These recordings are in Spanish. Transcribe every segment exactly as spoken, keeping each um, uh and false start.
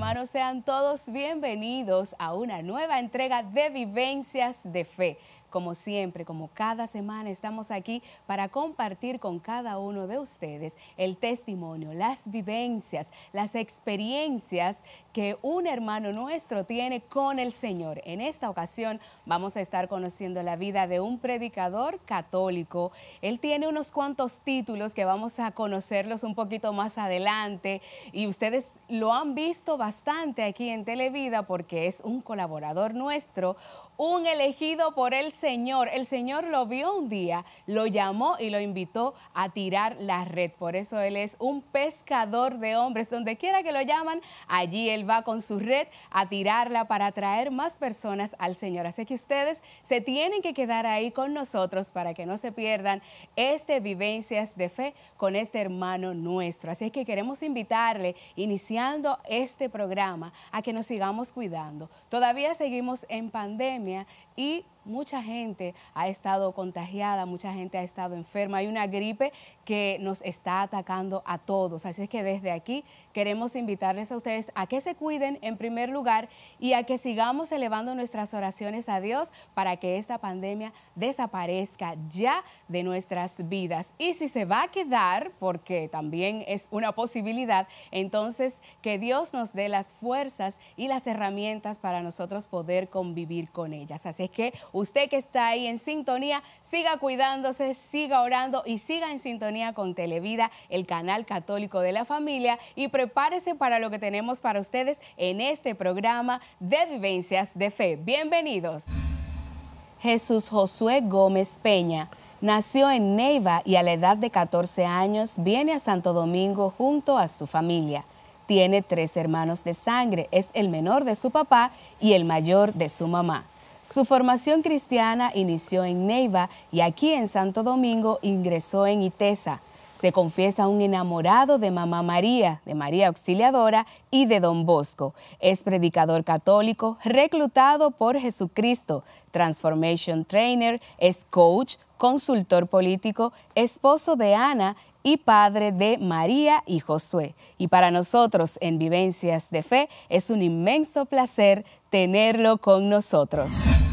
hermanos, sean todos bienvenidos a una nueva entrega de Vivencias de Fe. Como siempre, como cada semana, estamos aquí para compartir con cada uno de ustedes el testimonio, las vivencias, las experiencias que un hermano nuestro tiene con el Señor. En esta ocasión vamos a estar conociendo la vida de un predicador católico. Él tiene unos cuantos títulos que vamos a conocerlos un poquito más adelante y ustedes lo han visto bastante aquí en Televida porque es un colaborador nuestro, un elegido por el Señor. El Señor lo vio un día, lo llamó y lo invitó a tirar la red. Por eso él es un pescador de hombres. Donde quiera que lo llaman, allí él va con su red a tirarla para atraer más personas al Señor. Así que ustedes se tienen que quedar ahí con nosotros para que no se pierdan este Vivencias de Fe con este hermano nuestro. Así que queremos invitarle, iniciando este programa, a que nos sigamos cuidando. Todavía seguimos en pandemia y mucha gente ha estado contagiada, mucha gente ha estado enferma. Hay una gripe que nos está atacando a todos. Así es que desde aquí queremos invitarles a ustedes a que se cuiden en primer lugar y a que sigamos elevando nuestras oraciones a Dios para que esta pandemia desaparezca ya de nuestras vidas. Y si se va a quedar, porque también es una posibilidad, entonces que Dios nos dé las fuerzas y las herramientas para nosotros poder convivir con ellas. Así es que usted que está ahí en sintonía, siga cuidándose, siga orando y siga en sintonía con Televida, el canal católico de la familia, y prepárese para lo que tenemos para ustedes en este programa de Vivencias de Fe. Bienvenidos. Jesús Josué Gómez Peña nació en Neiva y a la edad de catorce años viene a Santo Domingo junto a su familia. Tiene tres hermanos de sangre, es el menor de su papá y el mayor de su mamá. Su formación cristiana inició en Neiva y aquí en Santo Domingo ingresó en ITESA. Se confiesa un enamorado de Mamá María, de María Auxiliadora y de Don Bosco. Es predicador católico, reclutado por Jesucristo, Transformation Trainer, es coach, consultor político, esposo de Ana y padre de María y Josué. Y para nosotros en Vivencias de Fe es un inmenso placer tenerlo con nosotros.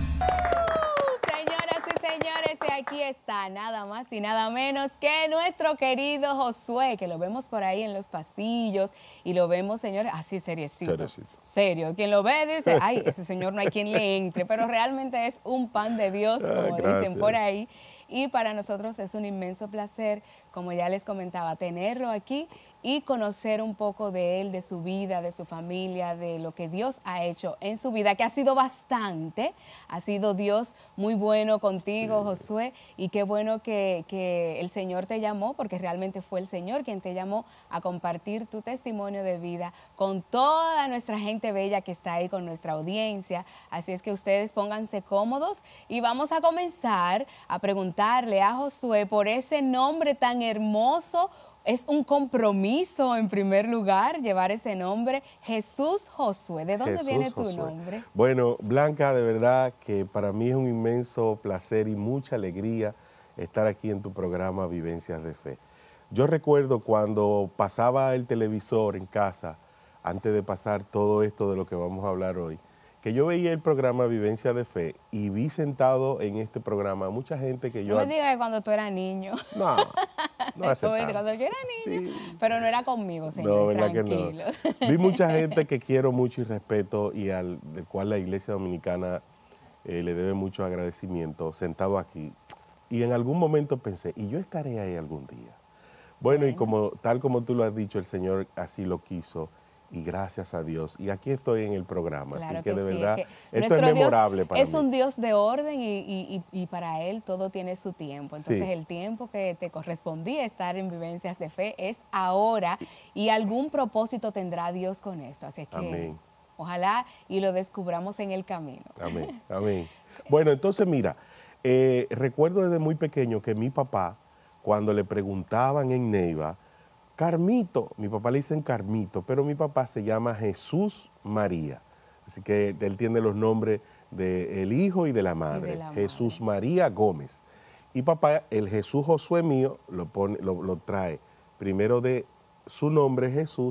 Aquí está nada más y nada menos que nuestro querido Josué, que lo vemos por ahí en los pasillos y lo vemos, señores, así seriecito. Seriecito. Serio. Quien lo ve dice, ay, ese señor no hay quien le entre, pero realmente es un pan de Dios, como ah, dicen por ahí. Y para nosotros es un inmenso placer, como ya les comentaba, tenerlo aquí y conocer un poco de él, de su vida, de su familia, de lo que Dios ha hecho en su vida, que ha sido bastante. Ha sido Dios muy bueno contigo, sí, Josué, y qué bueno que, que el Señor te llamó, porque realmente fue el Señor quien te llamó a compartir tu testimonio de vida con toda nuestra gente bella que está ahí, con nuestra audiencia. Así es que ustedes pónganse cómodos y vamos a comenzar a preguntar a Josué por ese nombre tan hermoso. Es un compromiso en primer lugar llevar ese nombre, Jesús Josué. ¿De dónde Jesús viene tu Josué. nombre? Bueno, Blanca, de verdad que para mí es un inmenso placer y mucha alegría estar aquí en tu programa Vivencias de Fe. Yo recuerdo cuando pasaba el televisor en casa, antes de pasar todo esto de lo que vamos a hablar hoy, que yo veía el programa Vivencia de Fe y vi sentado en este programa mucha gente que yo... No me digas que cuando tú eras niño. No, no hace tanto. Cuando yo era niño, sí. Pero no era conmigo, No, señor, verdad tranquilo. que no. Vi mucha gente que quiero mucho y respeto y al del cual la Iglesia Dominicana eh, le debe mucho agradecimiento, sentado aquí. Y en algún momento pensé, ¿y yo estaré ahí algún día? Bueno, bueno. y como tal como tú lo has dicho, el Señor así lo quiso. Y gracias a Dios. Y aquí estoy en el programa, claro así que, que de sí, verdad, es que esto es memorable Dios para es mí. Es un Dios de orden y, y, y para Él todo tiene su tiempo. Entonces sí. El tiempo que te correspondía estar en Vivencias de Fe es ahora y algún propósito tendrá Dios con esto. Así que amén. Ojalá y lo descubramos en el camino. Amén, amén. Bueno, entonces mira, eh, recuerdo desde muy pequeño que mi papá, cuando le preguntaban en Neiva, Carmito, mi papá le dicen Carmito, pero mi papá se llama Jesús María. Así que él tiene los nombres del hijo y de la madre, de la madre. Jesús María Gómez. Y papá, el Jesús Josué mío, lo, pone, lo, lo trae primero de su nombre Jesús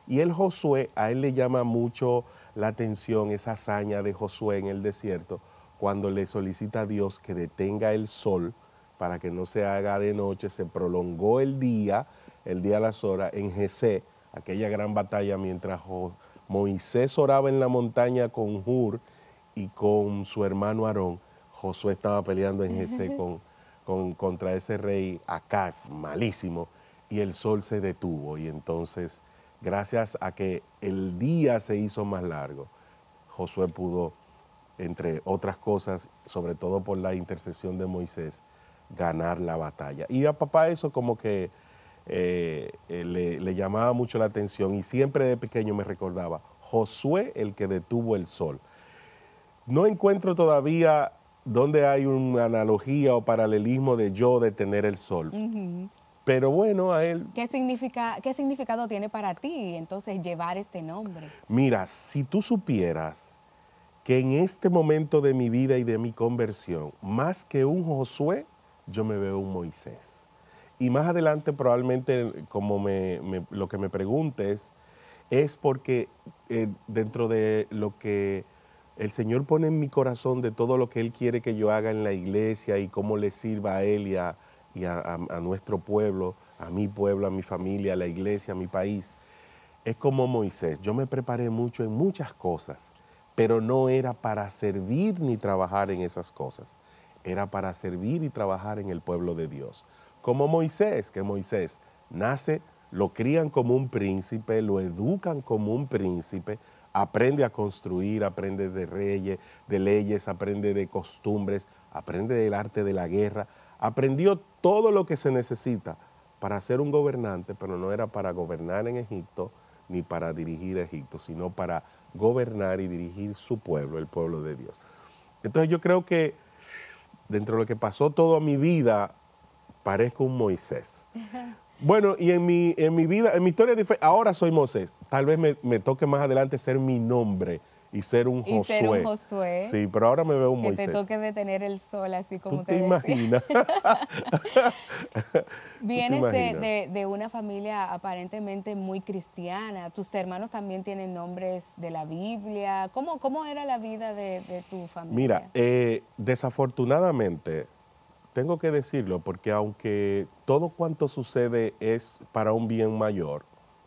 Y el Josué, a él le llama mucho la atención esa hazaña de Josué en el desierto, cuando le solicita a Dios que detenga el sol para que no se haga de noche. Se prolongó el día, el día a las horas, en Jesé, aquella gran batalla, mientras Moisés oraba en la montaña con Hur y con su hermano Aarón. Josué estaba peleando en Jesé con, con, contra ese rey Acac, malísimo, y el sol se detuvo. Y entonces, gracias a que el día se hizo más largo, Josué pudo, entre otras cosas, sobre todo por la intercesión de Moisés, ganar la batalla. Y a papá eso como que eh, eh, le, le llamaba mucho la atención, y siempre de pequeño me recordaba, Josué el que detuvo el sol. No encuentro todavía dónde hay una analogía o paralelismo de yo detener el sol. Uh-huh. Pero bueno, a él... ¿Qué, significa, ¿Qué significado tiene para ti entonces llevar este nombre? Mira, si tú supieras que en este momento de mi vida y de mi conversión, más que un Josué, yo me veo un Moisés. Y más adelante probablemente, como me, me, lo que me preguntes, es porque eh, dentro de lo que el Señor pone en mi corazón, de todo lo que Él quiere que yo haga en la iglesia y cómo le sirva a Él y a, y a, a, a nuestro pueblo, a mi pueblo, a mi familia, a la iglesia, a mi país, es como Moisés. Yo me preparé mucho en muchas cosas, pero no era para servir ni trabajar en esas cosas. Era para servir y trabajar en el pueblo de Dios. Como Moisés, que Moisés nace, lo crían como un príncipe, lo educan como un príncipe, aprende a construir, aprende de reyes, de leyes, aprende de costumbres, aprende del arte de la guerra. Aprendió todo lo que se necesita para ser un gobernante, pero no era para gobernar en Egipto ni para dirigir Egipto, sino para gobernar y dirigir su pueblo, el pueblo de Dios. Entonces yo creo que dentro de lo que pasó toda mi vida, parezco un Moisés. Bueno, y en mi, en mi vida, en mi historia de fe, ahora soy Moisés. Tal vez me, me toque más adelante ser mi nombre y ser un Josué. Y ser un Josué. Sí, pero ahora me veo un que Moisés. Que te toque detener el sol, así como ¿Tú te, te imaginas? Vienes ¿Tú te imaginas? De, de, de una familia aparentemente muy cristiana. Tus hermanos también tienen nombres de la Biblia. ¿Cómo, cómo era la vida de, de tu familia? Mira, eh, desafortunadamente, tengo que decirlo, porque aunque todo cuanto sucede es para un bien mayor,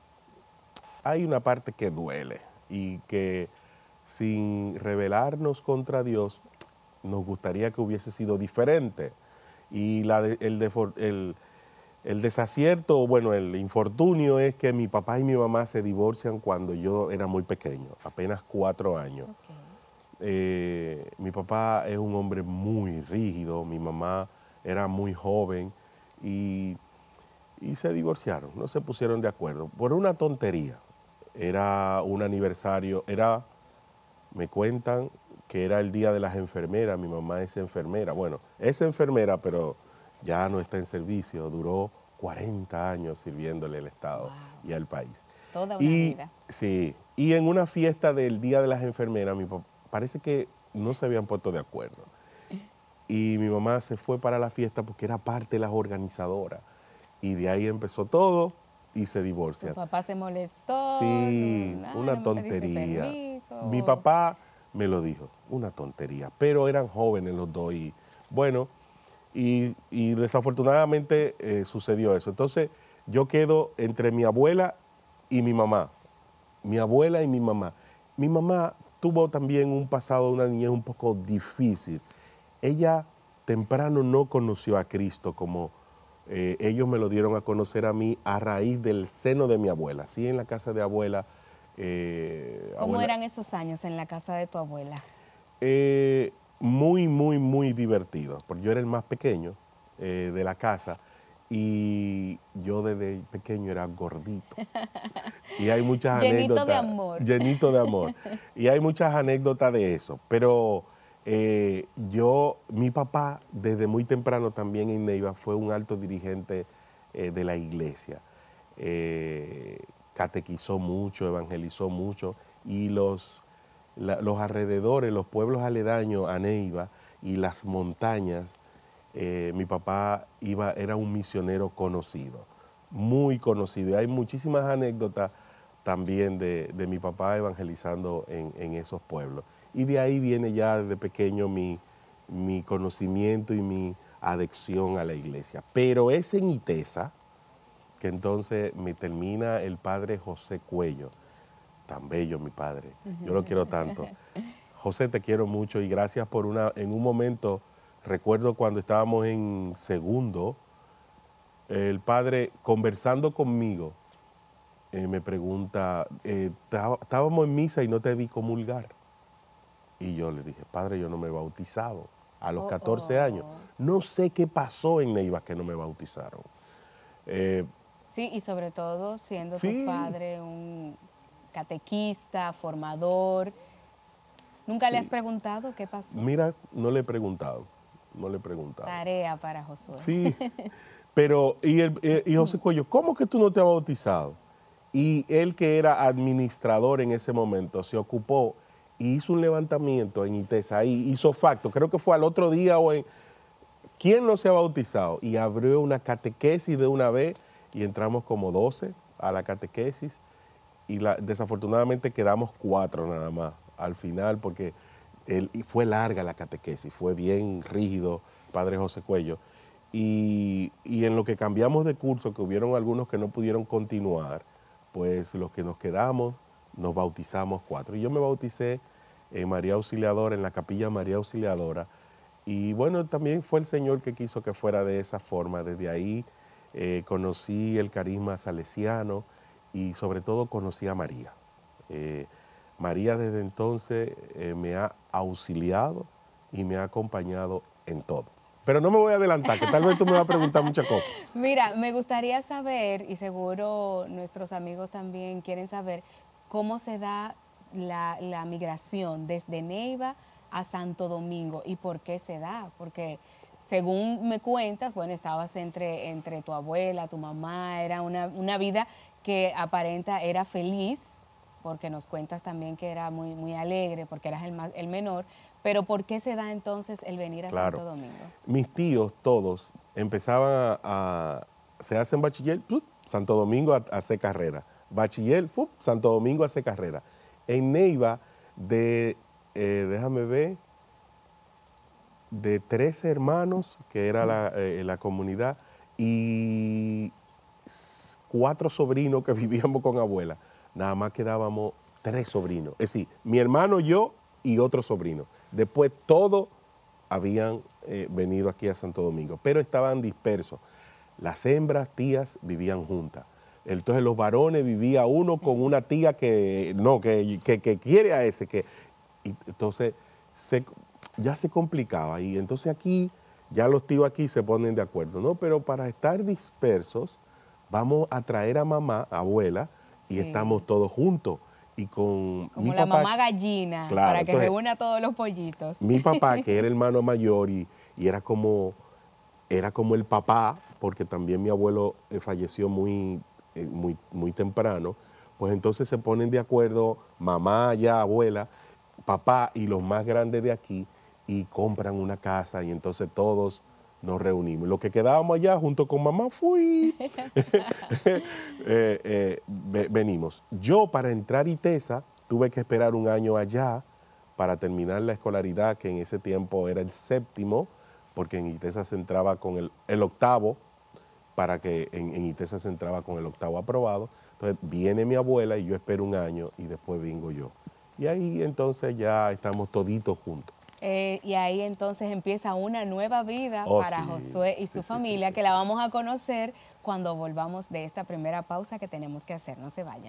hay una parte que duele y que sin rebelarnos contra Dios, nos gustaría que hubiese sido diferente. Y la de, el, de, el, el desacierto, bueno, el infortunio es que mi papá y mi mamá se divorcian cuando yo era muy pequeño, apenas cuatro años. Okay. Eh, mi papá es un hombre muy rígido, mi mamá era muy joven y, y se divorciaron, no se pusieron de acuerdo por una tontería. Era un aniversario, era, me cuentan que era el día de las enfermeras, mi mamá es enfermera, bueno, es enfermera pero ya no está en servicio, duró cuarenta años sirviéndole al Estado wow. y al país. Toda una y, vida. Sí, y en una fiesta del día de las enfermeras, mi papá, parece que no se habían puesto de acuerdo. Y mi mamá se fue para la fiesta porque era parte de las organizadoras. Y de ahí empezó todo y se divorcian. Tu papá se molestó. Sí, no, una no tontería. Mi papá me lo dijo, una tontería. Pero eran jóvenes los dos y bueno, y, y desafortunadamente eh, sucedió eso. Entonces yo quedo entre mi abuela y mi mamá. Mi abuela y mi mamá. Mi mamá tuvo también un pasado, una niñez un poco difícil. Ella temprano no conoció a Cristo como eh, ellos me lo dieron a conocer a mí a raíz del seno de mi abuela. Sí, en la casa de abuela. Eh, ¿Cómo abuela, eran esos años en la casa de tu abuela? Eh, muy, muy, muy divertidos, porque yo era el más pequeño eh, de la casa y yo desde pequeño era gordito. Y hay muchas llenito anécdotas. de amor. Llenito de amor. Y hay muchas anécdotas de eso. Pero eh, yo, mi papá, desde muy temprano también en Neiva, fue un alto dirigente eh, de la iglesia. Eh, catequizó mucho, evangelizó mucho. Y los, la, los alrededores, los pueblos aledaños a Neiva y las montañas, eh, mi papá iba, era un misionero conocido, muy conocido. Y hay muchísimas anécdotas también de, de mi papá evangelizando en, en esos pueblos. Y de ahí viene ya desde pequeño mi, mi conocimiento y mi adhesión a la iglesia. Pero es en Itesa que entonces me termina el padre José Cuello. Tan bello mi padre, yo lo quiero tanto. José, te quiero mucho y gracias por una, en un momento, recuerdo cuando estábamos en segundo, el padre conversando conmigo, eh, me pregunta, eh, estábamos en misa y no te vi comulgar. Y yo le dije, padre, yo no me he bautizado a los oh, catorce oh. años. No sé qué pasó en Neiva que no me bautizaron. Eh, sí, y sobre todo siendo sí. tu padre un catequista, formador. ¿Nunca sí. le has preguntado qué pasó? Mira, no le he preguntado, no le he preguntado. Tarea para Josué. Sí, pero, y, el, y José Cuello, ¿cómo que tú no te has bautizado? Y él, que era administrador en ese momento, se ocupó y hizo un levantamiento en Itesa, ahí hizo facto, creo que fue al otro día o en... ¿Quién no se ha bautizado? Y abrió una catequesis de una vez y entramos como doce a la catequesis y la, desafortunadamente quedamos cuatro nada más al final porque él, fue larga la catequesis, fue bien rígido, padre José Cuello. Y, y en lo que cambiamos de curso, que hubieron algunos que no pudieron continuar, pues los que nos quedamos nos bautizamos cuatro. Y yo me bauticé en María Auxiliadora, en la capilla María Auxiliadora. Y bueno, también fue el Señor que quiso que fuera de esa forma. Desde ahí eh, conocí el carisma salesiano y sobre todo conocí a María. Eh, María desde entonces eh, me ha auxiliado y me ha acompañado en todo. Pero no me voy a adelantar, que tal vez tú me vas a preguntar muchas cosas. Mira, me gustaría saber, y seguro nuestros amigos también quieren saber, cómo se da la, la migración desde Neiva a Santo Domingo y por qué se da, porque según me cuentas, bueno, estabas entre, entre tu abuela, tu mamá, era una, una vida que aparenta era feliz, porque nos cuentas también que era muy, muy alegre, porque eras el, más, el menor, pero ¿por qué se da entonces el venir a claro. Santo Domingo? Mis tíos, todos, empezaban a, a se hacen bachiller, ¡pup! Santo Domingo a, a hacer carrera, bachiller, ¡pup! Santo Domingo a hacer carrera. En Neiva, de... Eh, déjame ver, de trece hermanos, que era la, eh, la comunidad, y cuatro sobrinos que vivíamos con abuela. Nada más quedábamos tres sobrinos. Es decir, mi hermano, yo y otro sobrino. Después todos habían eh, venido aquí a Santo Domingo, pero estaban dispersos. Las hembras, tías, vivían juntas. Entonces los varones vivía uno con una tía que no, que, que, que quiere a ese, que... Y entonces se, ya se complicaba y entonces aquí, ya los tíos aquí se ponen de acuerdo, ¿no? Pero para estar dispersos, vamos a traer a mamá, a abuela, sí. y estamos todos juntos. Y con Como mi la papá, mamá gallina, claro, para que entonces, reúna a todos los pollitos. Mi papá, que era hermano mayor y, y era, como, era como el papá, porque también mi abuelo eh, falleció muy, eh, muy, muy temprano, pues entonces se ponen de acuerdo mamá, ya abuela, papá y los más grandes de aquí y compran una casa y entonces todos nos reunimos. Los que quedábamos allá junto con mamá, fui, eh, eh, venimos. Yo para entrar a Itesa tuve que esperar un año allá para terminar la escolaridad, que en ese tiempo era el séptimo, porque en Itesa se entraba con el, el octavo, para que en, en Itesa se entraba con el octavo aprobado. Entonces viene mi abuela y yo espero un año y después vengo yo. Y ahí entonces ya estamos toditos juntos. Eh, y ahí entonces empieza una nueva vida oh, para sí. Josué y su sí, familia, sí, sí, que sí. la vamos a conocer cuando volvamos de esta primera pausa que tenemos que hacer. No se vayan.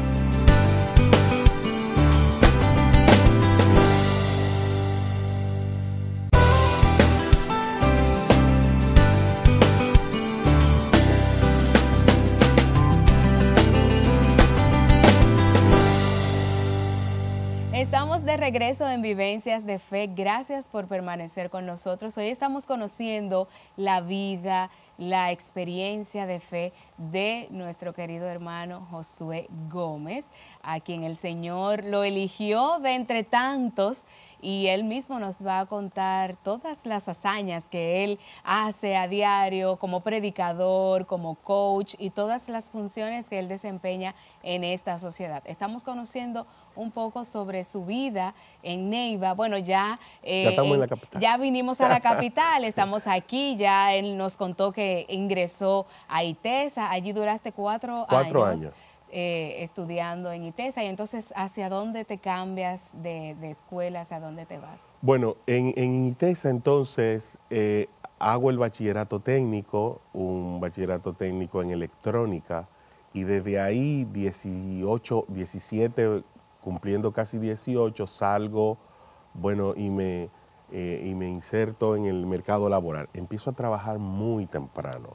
Estamos de regreso en Vivencias de Fe. Gracias por permanecer con nosotros. Hoy estamos conociendo la vida, la experiencia de fe de nuestro querido hermano Josué Gómez, a quien el Señor lo eligió de entre tantos, y él mismo nos va a contar todas las hazañas que él hace a diario como predicador, como coach y todas las funciones que él desempeña en esta sociedad. Estamos conociendo un poco sobre su vida en Neiva. Bueno, ya, eh, ya estamos en, en la capital. Ya vinimos a la capital, estamos aquí, ya él nos contó que ingresó a ITESA, allí duraste cuatro, cuatro años, años. Eh, estudiando en ITESA, y entonces, ¿hacia dónde te cambias de, de escuela, hacia dónde te vas? Bueno, en, en ITESA entonces eh, hago el bachillerato técnico, un bachillerato técnico en electrónica, y desde ahí dieciocho, diecisiete, cumpliendo casi dieciocho, salgo, bueno, y me, eh, y me inserto en el mercado laboral. Empiezo a trabajar muy temprano.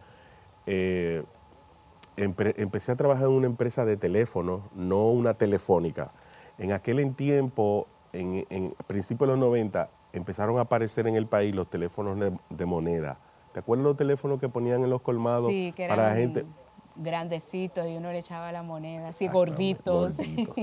Eh, empe empecé a trabajar en una empresa de teléfono, no una telefónica. En aquel tiempo, en, en principios de los noventa, empezaron a aparecer en el país los teléfonos de, de moneda. ¿Te acuerdas los teléfonos que ponían en los colmados? Sí, que eran para la gente grandecitos y uno le echaba la moneda, así gorditos. gorditos.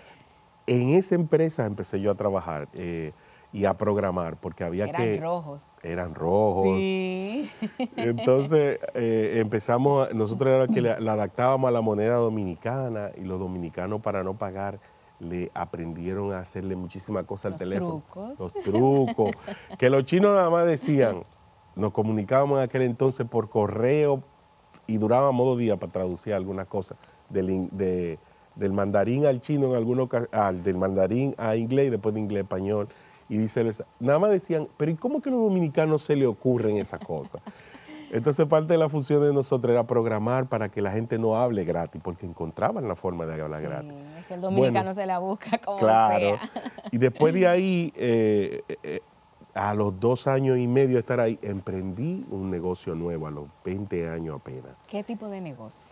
En esa empresa empecé yo a trabajar eh, y a programar, porque había eran que... Eran rojos. Eran rojos. Sí. Entonces eh, empezamos, nosotros era que la, la adaptábamos a la moneda dominicana, y los dominicanos, para no pagar, le aprendieron a hacerle muchísimas cosas al los teléfono. Trucos. Los trucos. Que los chinos nada más decían, nos comunicábamos en aquel entonces por correo y durábamos dos días para traducir algunas cosas del, de, del mandarín al chino, en algunos ah, del mandarín a inglés y después de inglés a español. Y dice, nada más decían, pero ¿y cómo que a los dominicanos se le ocurren esas cosas? Entonces parte de la función de nosotros era programar para que la gente no hable gratis, porque encontraban la forma de hablar sí, gratis. Es que el dominicano bueno, se la busca como claro. sea. Y después de ahí, eh, eh, a los dos años y medio de estar ahí, emprendí un negocio nuevo, a los veinte años apenas. ¿Qué tipo de negocio?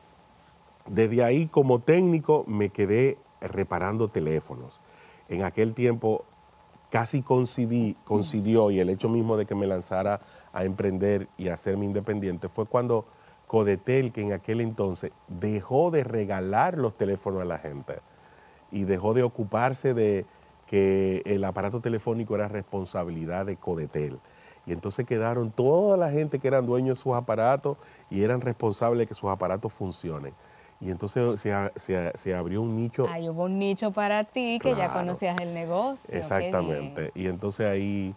Desde ahí, como técnico, me quedé reparando teléfonos. En aquel tiempo casi coincidí, coincidió, y el hecho mismo de que me lanzara a emprender y a hacerme independiente fue cuando Codetel, que en aquel entonces dejó de regalar los teléfonos a la gente y dejó de ocuparse de que el aparato telefónico era responsabilidad de Codetel. Y entonces quedaron toda la gente que eran dueños de sus aparatos y eran responsables de que sus aparatos funcionen. Y entonces se, se, se abrió un nicho. Ahí hubo un nicho para ti, que claro, ya conocías el negocio. Exactamente. Y entonces ahí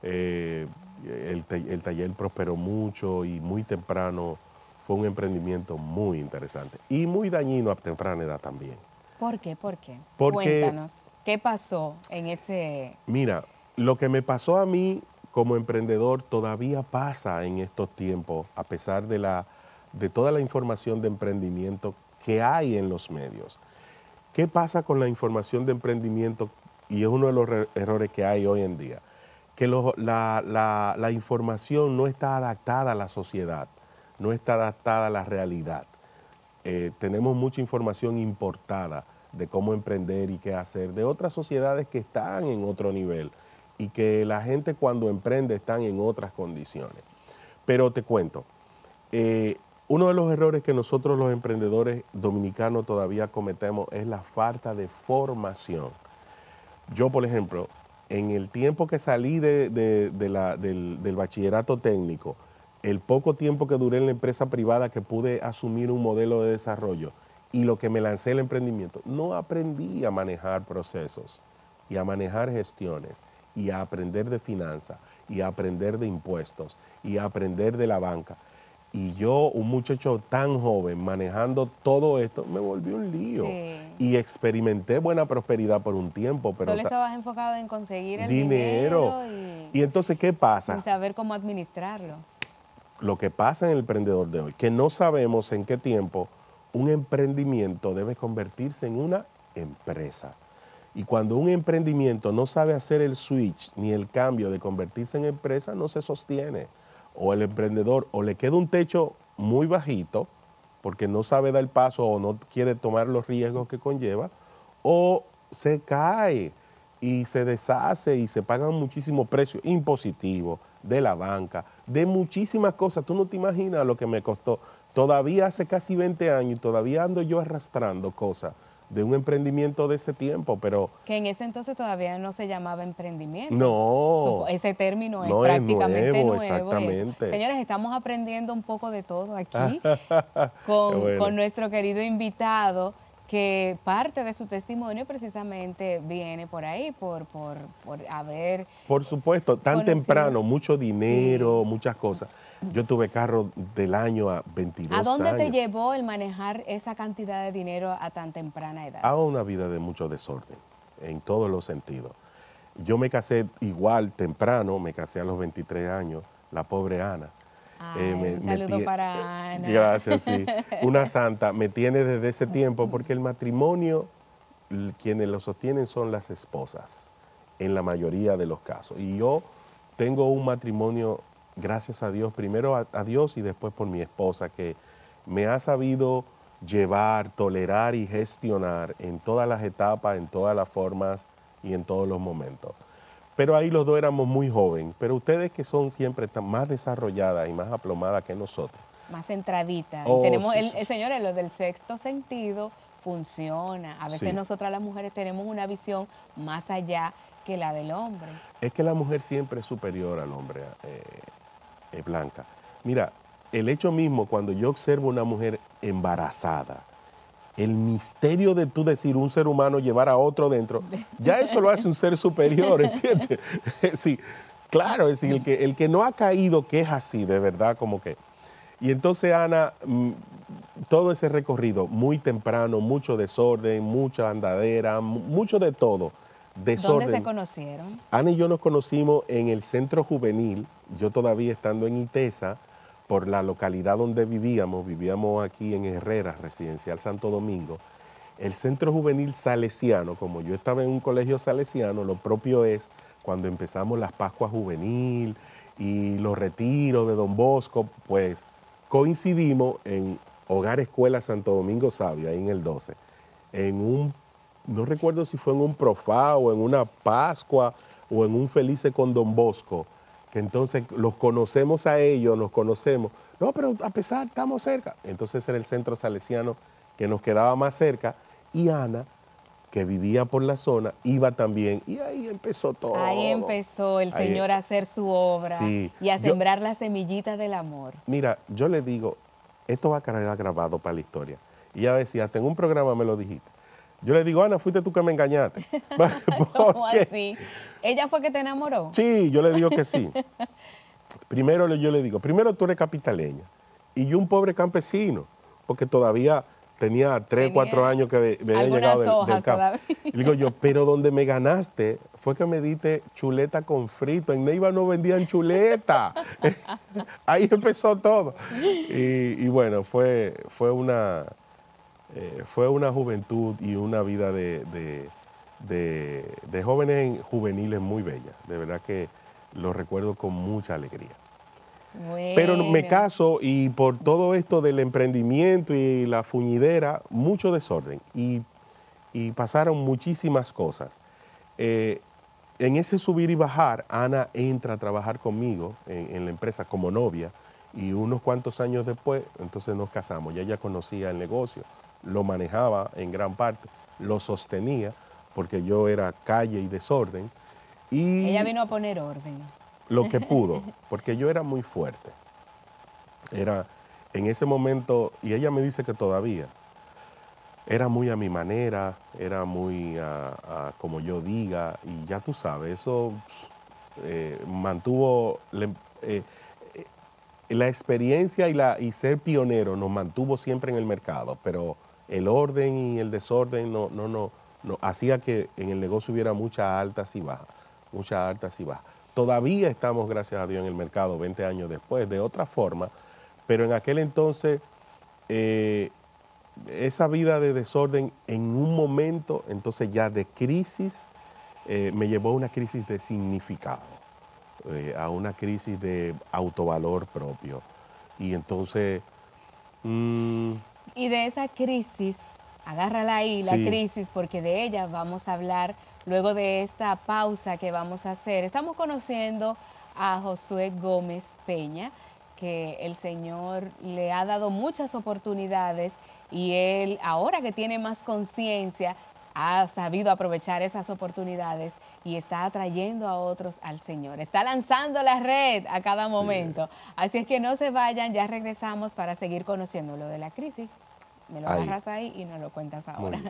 eh, el, el taller prosperó mucho, y muy temprano fue un emprendimiento muy interesante. Y muy dañino a temprana edad también. ¿Por qué? ¿Por qué? Porque, cuéntanos, ¿qué pasó en ese...? Mira, lo que me pasó a mí como emprendedor todavía pasa en estos tiempos, a pesar de, la, de toda la información de emprendimiento que hay en los medios. ¿Qué pasa con la información de emprendimiento? Y es uno de los errores que hay hoy en día, que lo, la, la, la información no está adaptada a la sociedad, no está adaptada a la realidad. Eh, tenemos mucha información importada de cómo emprender y qué hacer, de otras sociedades que están en otro nivel, y que la gente cuando emprende están en otras condiciones. Pero te cuento, eh, uno de los errores que nosotros los emprendedores dominicanos todavía cometemos es la falta de formación. Yo, por ejemplo, en el tiempo que salí de, de, de la, del, del bachillerato técnico, el poco tiempo que duré en la empresa privada que pude asumir un modelo de desarrollo y lo que me lancé el emprendimiento, no aprendí a manejar procesos y a manejar gestiones y a aprender de finanzas y a aprender de impuestos y a aprender de la banca. Y yo, un muchacho tan joven, manejando todo esto, me volví un lío. Sí. Y experimenté buena prosperidad por un tiempo. Pero solo estabas enfocado en conseguir el dinero. dinero y, y entonces, ¿qué pasa? Sin saber cómo administrarlo. Lo que pasa en el emprendedor de hoy, que no sabemos en qué tiempo un emprendimiento debe convertirse en una empresa. Y cuando un emprendimiento no sabe hacer el switch ni el cambio de convertirse en empresa, no se sostiene. O el emprendedor o le queda un techo muy bajito porque no sabe dar el paso o no quiere tomar los riesgos que conlleva, o se cae. y se deshace y se pagan muchísimos precios impositivos de la banca, de muchísimas cosas. Tú no te imaginas lo que me costó. Todavía hace casi veinte años y todavía ando yo arrastrando cosas de un emprendimiento de ese tiempo, pero... Que en ese entonces todavía no se llamaba emprendimiento. No. Ese término es no prácticamente es nuevo, nuevo. exactamente. Señores, estamos aprendiendo un poco de todo aquí con, bueno. con nuestro querido invitado, que parte de su testimonio precisamente viene por ahí, por, por, por haber... Por supuesto, tan conocido. temprano, mucho dinero, Sí. muchas cosas. Yo tuve carro del año a veintidós años. ¿A dónde te llevó el manejar esa cantidad de dinero a tan temprana edad? A una vida de mucho desorden, en todos los sentidos. Yo me casé igual temprano, me casé a los veintitrés años, la pobre Ana. Ay, eh, me, un saludo me para Ana. Gracias, sí. Una santa me tiene desde ese tiempo, porque el matrimonio, quienes lo sostienen son las esposas, en la mayoría de los casos. Y yo tengo un matrimonio, gracias a Dios, primero a, a Dios y después por mi esposa, que me ha sabido llevar, tolerar y gestionar en todas las etapas, en todas las formas y en todos los momentos. Pero ahí los dos éramos muy jóvenes, pero ustedes que son siempre tan más desarrolladas y más aplomadas que nosotros. Más centradita. Oh, y tenemos, sí, el, sí, el, señores, lo del sexto sentido funciona. A veces sí. nosotras las mujeres tenemos una visión más allá que la del hombre. Es que la mujer siempre es superior al hombre, eh, eh, Blanca. Mira, el hecho mismo, cuando yo observo una mujer embarazada, el misterio de tú decir un ser humano llevar a otro dentro, ya eso lo hace un ser superior, ¿entiendes? Sí, claro, es decir, el que, el que no ha caído que es así, de verdad, como que... Y entonces, Ana, todo ese recorrido, muy temprano, mucho desorden, mucha andadera, mucho de todo, desorden. ¿Dónde se conocieron? Ana y yo nos conocimos en el centro juvenil, yo todavía estando en ITESA, por la localidad donde vivíamos, vivíamos aquí en Herrera, Residencial Santo Domingo. El centro juvenil salesiano, como yo estaba en un colegio salesiano, lo propio es cuando empezamos las Pascuas Juvenil y los retiros de Don Bosco, pues coincidimos en Hogar Escuela Santo Domingo Sabio, ahí en el doce, en un, no recuerdo si fue en un Profá o en una Pascua o en un Felice con Don Bosco, que entonces los conocemos a ellos, nos conocemos. No, pero a pesar, estamos cerca. Entonces era el centro salesiano que nos quedaba más cerca, y Ana, que vivía por la zona, iba también, y ahí empezó todo. Ahí empezó el ahí, Señor a hacer su obra, sí. y a Yo, sembrar la semillita del amor. Mira, yo le digo, esto va a quedar grabado para la historia. Y ella decía, hasta en un programa me lo dijiste. Yo le digo, Ana, fuiste tú que me engañaste. ¿Cómo así? ¿Ella fue que te enamoró? Sí, yo le digo que sí. Primero yo le digo, primero tú eres capitaleña y yo un pobre campesino, porque todavía tenía tres, cuatro años que me había llegado del, del campo. Y digo yo, pero donde me ganaste fue que me diste chuleta con frito. En Neiva no vendían chuleta. Ahí empezó todo. Y, y bueno, fue, fue, una, eh, fue una juventud y una vida de, de, de, de jóvenes juveniles muy bella. De verdad que lo recuerdo con mucha alegría. Bueno. Pero me caso y por todo esto del emprendimiento y la fuñidera, mucho desorden y, y pasaron muchísimas cosas. Eh, en ese subir y bajar, Ana entra a trabajar conmigo en, en la empresa como novia, y unos cuantos años después, entonces nos casamos. Ya ella conocía el negocio, lo manejaba en gran parte, lo sostenía porque yo era calle y desorden. Y ella vino a poner orden. Lo que pudo, porque yo era muy fuerte. Era en ese momento, y ella me dice que todavía, era muy a mi manera, era muy a, a como yo diga, y ya tú sabes, eso eh, mantuvo, le, eh, eh, la experiencia y, la, y ser pionero nos mantuvo siempre en el mercado, pero el orden y el desorden no, no, no, no hacía que en el negocio hubiera muchas altas y bajas, muchas altas y bajas. Todavía estamos, gracias a Dios, en el mercado veinte años después, de otra forma, pero en aquel entonces, eh, esa vida de desorden en un momento, entonces ya de crisis, eh, me llevó a una crisis de significado, eh, a una crisis de autovalor propio. Y entonces... Mmm, y de esa crisis agárrala ahí, la Sí. crisis, porque de ella vamos a hablar luego de esta pausa que vamos a hacer. Estamos conociendo a Josué Gómez Peña, que el Señor le ha dado muchas oportunidades y él, ahora que tiene más conciencia, ha sabido aprovechar esas oportunidades y está atrayendo a otros al Señor. Está lanzando la red a cada momento. Sí. Así es que no se vayan, ya regresamos para seguir conociendo lo de la crisis. Me lo ahí. agarras ahí y nos lo cuentas ahora.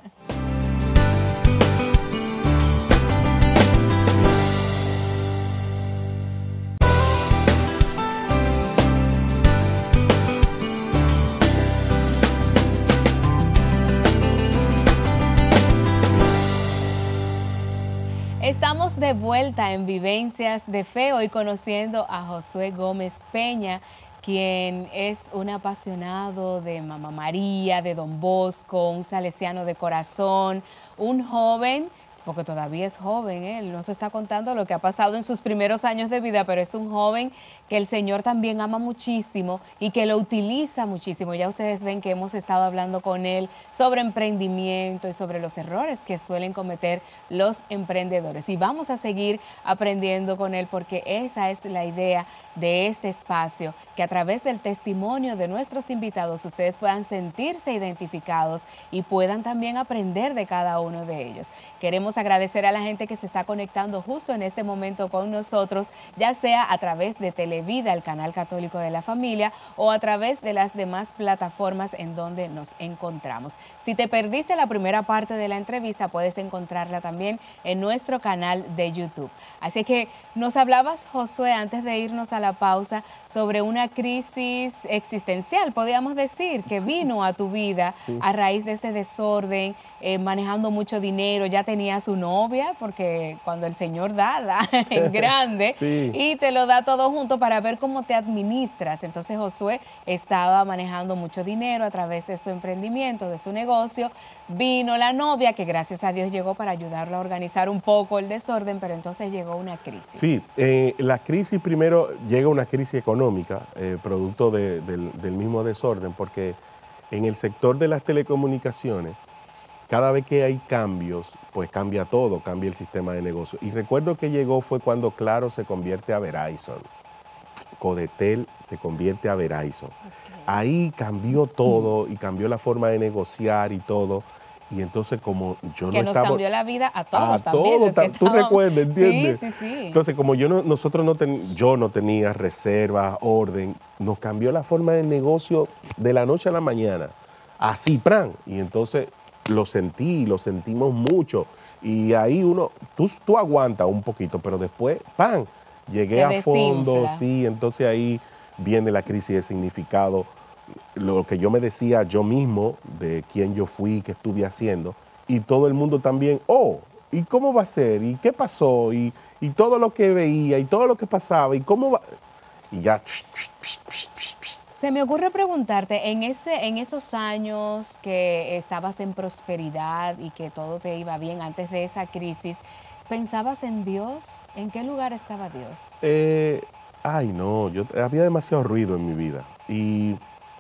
Estamos de vuelta en Vivencias de Fe, hoy conociendo a Josué Gómez Peña, quien es un apasionado de Mamá María, de Don Bosco, un salesiano de corazón, un joven, porque todavía es joven, ¿eh? Él no se está contando lo que ha pasado en sus primeros años de vida, pero es un joven que el Señor también ama muchísimo y que lo utiliza muchísimo. Ya ustedes ven que hemos estado hablando con él sobre emprendimiento y sobre los errores que suelen cometer los emprendedores. Y vamos a seguir aprendiendo con él porque esa es la idea de este espacio, que a través del testimonio de nuestros invitados ustedes puedan sentirse identificados y puedan también aprender de cada uno de ellos. Queremos agradecer a la gente que se está conectando justo en este momento con nosotros, ya sea a través de Televida, el canal católico de la familia, o a través de las demás plataformas en donde nos encontramos. Si te perdiste la primera parte de la entrevista, puedes encontrarla también en nuestro canal de YouTube. Así que nos hablabas, Josué, antes de irnos a la pausa, sobre una crisis existencial, podríamos decir, que vino a tu vida sí. a raíz de ese desorden, eh, manejando mucho dinero, ya tenías su novia, porque cuando el Señor da, da en grande, sí. y te lo da todo junto para ver cómo te administras. Entonces Josué estaba manejando mucho dinero a través de su emprendimiento, de su negocio. Vino la novia, que gracias a Dios llegó para ayudarlo a organizar un poco el desorden, pero entonces llegó una crisis. Sí, eh, la crisis primero llega una crisis económica, eh, producto de, del, del mismo desorden, porque en el sector de las telecomunicaciones, cada vez que hay cambios, pues cambia todo, cambia el sistema de negocio. Y recuerdo que llegó fue cuando Claro se convierte a Verizon, Codetel se convierte a Verizon. Okay. Ahí cambió todo y cambió la forma de negociar y todo. Y entonces como yo que no nos estaba... cambió la vida a todos a también. Todos, que tú recuerdas, ¿entiendes? Sí, sí, sí. Entonces como yo no, nosotros no ten, yo no tenía reservas, orden, nos cambió la forma de negocio de la noche a la mañana. Así, pran. Y entonces... lo sentí, lo sentimos mucho. Y ahí uno, tú, tú aguantas un poquito, pero después, ¡pam! Llegué Se a desinfla. fondo, sí, entonces ahí viene la crisis de significado. Lo que yo me decía yo mismo, de quién yo fui, qué estuve haciendo, y todo el mundo también, oh, ¿y cómo va a ser? ¿Y qué pasó? Y, y todo lo que veía, y todo lo que pasaba, ¿y cómo va? Y ya... Se me ocurre preguntarte, en, ese, en esos años que estabas en prosperidad y que todo te iba bien antes de esa crisis, ¿pensabas en Dios? ¿En qué lugar estaba Dios? Eh, ay, no, yo, había demasiado ruido en mi vida. Y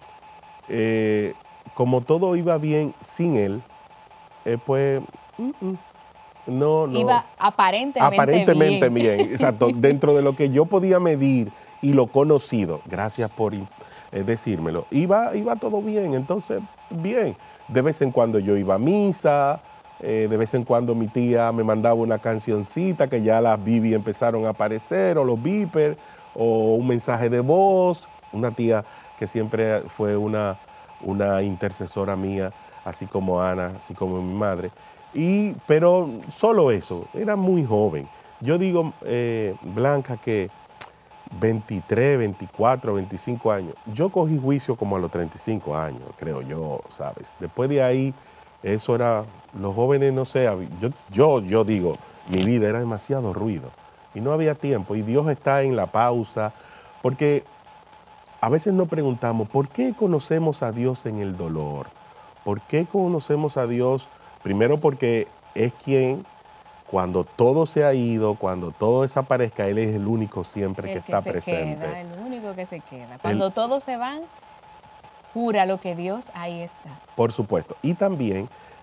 eh, como todo iba bien sin Él, eh, pues, mm, mm, no, no. Iba aparentemente, aparentemente bien. bien. Exacto, dentro de lo que yo podía medir y lo conocido, gracias por... Eh, decírmelo, iba, iba todo bien, entonces bien, de vez en cuando yo iba a misa, eh, de vez en cuando mi tía me mandaba una cancioncita que ya las Bibi empezaron a aparecer, o los beepers, o un mensaje de voz, una tía que siempre fue una, una intercesora mía, así como Ana, así como mi madre, y, pero solo eso, era muy joven. Yo digo, eh, Blanca, que veintitrés, veinticuatro, veinticinco años. Yo cogí juicio como a los treinta y cinco años, creo yo, ¿sabes? Después de ahí, eso era, los jóvenes, no sé, yo, yo, yo digo, mi vida era demasiado ruido y no había tiempo. Y Dios está en la pausa, porque a veces nos preguntamos, ¿por qué conocemos a Dios en el dolor? ¿Por qué conocemos a Dios? Primero porque es quien... Cuando todo se ha ido, cuando todo desaparezca, Él es el único siempre el que, que está se presente. Queda, el único que se queda. Cuando el, todos se van, jura lo que Dios, ahí está. Por supuesto. Y también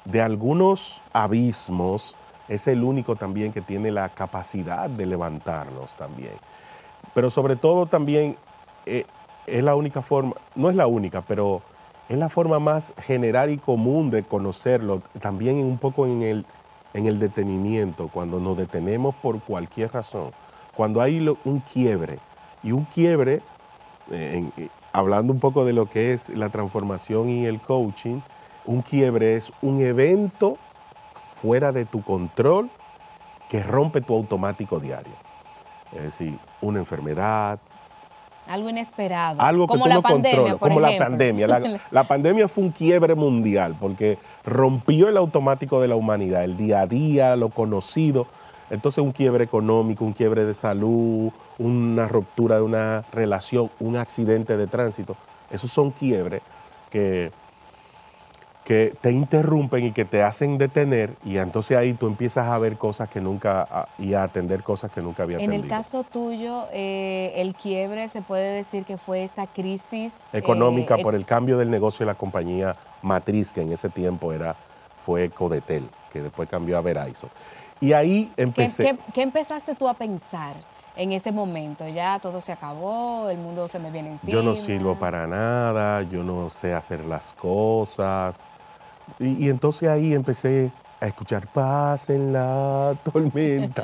de algunos abismos, es el único también que tiene la capacidad de levantarnos también. Pero sobre todo también eh, es la única forma, no es la única, pero es la forma más general y común de conocerlo, también un poco en el, en el detenimiento, cuando nos detenemos por cualquier razón, cuando hay lo, un quiebre, y un quiebre, eh, en, hablando un poco de lo que es la transformación y el coaching, un quiebre es un evento fuera de tu control que rompe tu automático diario. Es decir, una enfermedad. Algo inesperado. Algo que como tú la no pandemia, controlas, por como ejemplo. la pandemia. La, la pandemia fue un quiebre mundial porque rompió el automático de la humanidad, el día a día, lo conocido. Entonces un quiebre económico, un quiebre de salud, una ruptura de una relación, un accidente de tránsito. Esos son quiebres que, que te interrumpen y que te hacen detener, y entonces ahí tú empiezas a ver cosas que nunca, a, y a atender cosas que nunca había En atendido. el caso tuyo, eh, el quiebre se puede decir que fue esta crisis económica eh, por el cambio del negocio de la compañía matriz, que en ese tiempo era, fue Codetel, que después cambió a Verizon. Y ahí empecé. ¿Qué, qué, qué empezaste tú a pensar en ese momento? Ya todo se acabó, el mundo se me viene encima. Yo no sirvo para nada, yo no sé hacer las cosas. Y, y entonces ahí empecé a escuchar Paz en la tormenta.